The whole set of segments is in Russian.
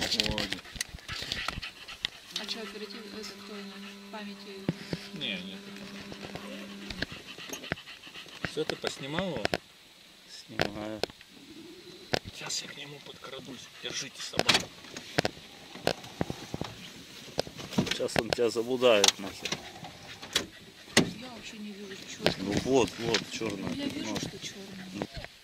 ходит. А что, оператив, это кто памяти? Не, нет. Все, ты поснимал его? Снимаю. Сейчас я к нему подкрадусь. Держите собаку. Сейчас он тебя забудает нахер. Я вообще не вижу черный. Ну вот, черный. Я вижу, что черный.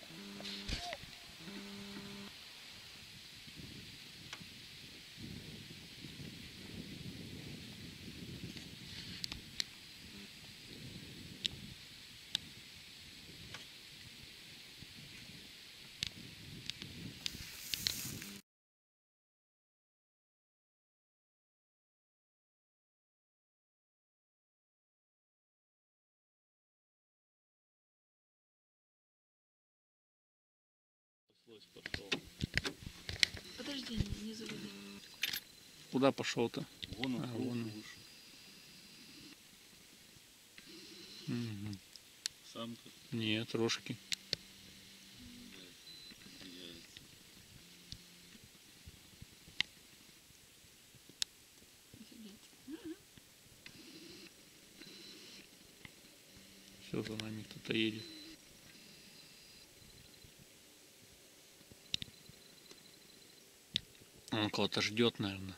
Пошел. Подожди, не заводи. Куда пошел-то? Вон он, вон он. вышел. Угу. Самка. Нет, рожки. Все, за нами кто-то едет. Он кого-то ждет, наверное.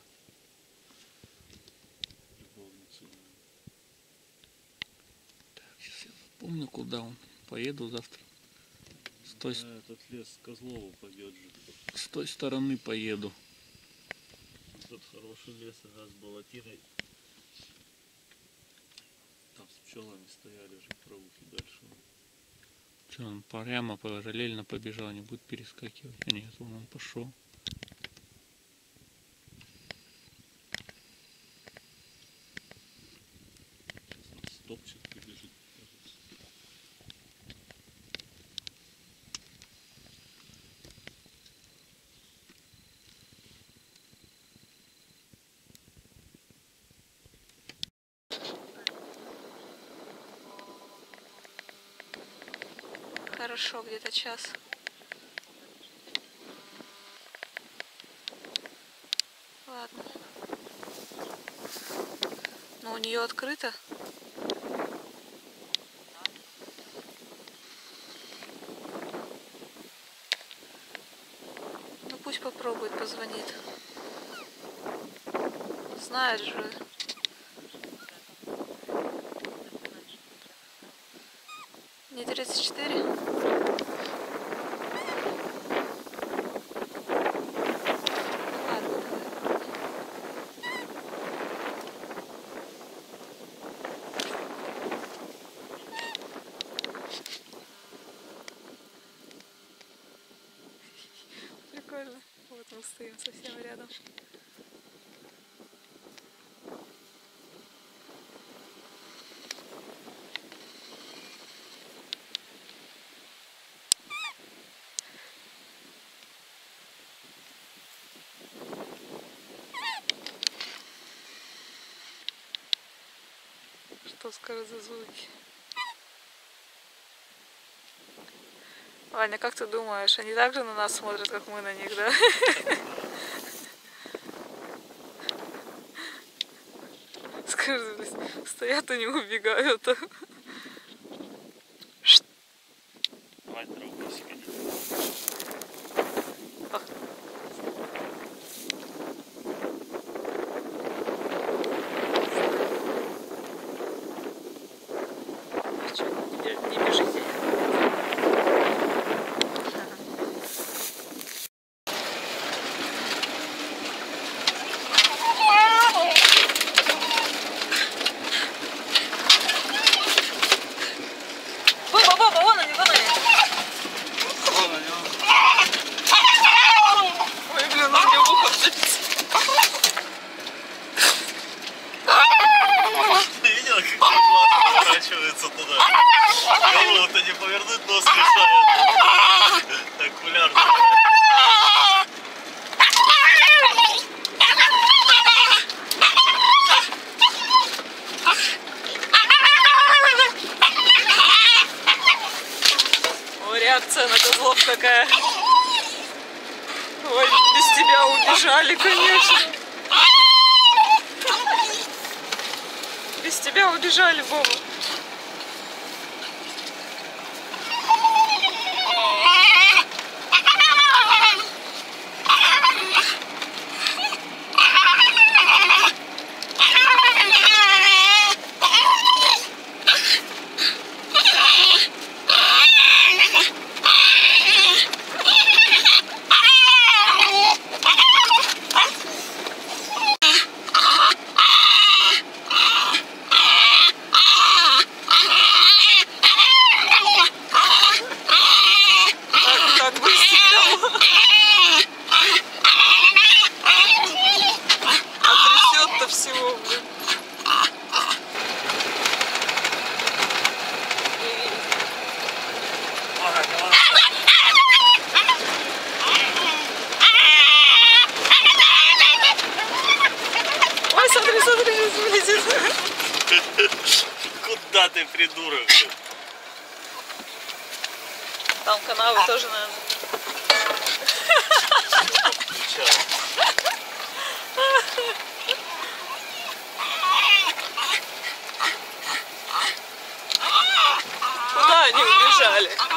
Так, сейчас я запомню, куда он. Поеду завтра. Этот лес Козлову пойдет же. С той стороны поеду. Тут хороший лес, с болотиной. Там с пчелами стояли же провухи дальше. Что, он прямо параллельно побежал, не будет перескакивать? А нет, вон он пошел. Стопчик побежит, кажется. Хорошо, где-то час. Ладно. Но у нее открыто. Ну пусть попробует, позвонит. Знает же. Не 34? Прикольно. Вот мы стоим совсем рядом. Что скажут за звуки? Ваня, как ты думаешь, они так же на нас смотрят, как мы на них, да? Скажи, стоят и не убегают. Давай травку сходи. Не бежите. Баба, вон они, вон они. Ой, блин, он мне в ухо вцепится. Ты видела, как глаз поворачивается туда? Голову-то не повернуть, нос мешает. Окулярно. О, реакция на козлов какая. Ой, без тебя убежали, конечно. Без тебя убежали, Вова. Так бы всегда. А трясет-то всего, блин. Ой, смотри, смотри, вылезет. Куда ты, придурок? Там канавы тоже, наверное. Куда они убежали?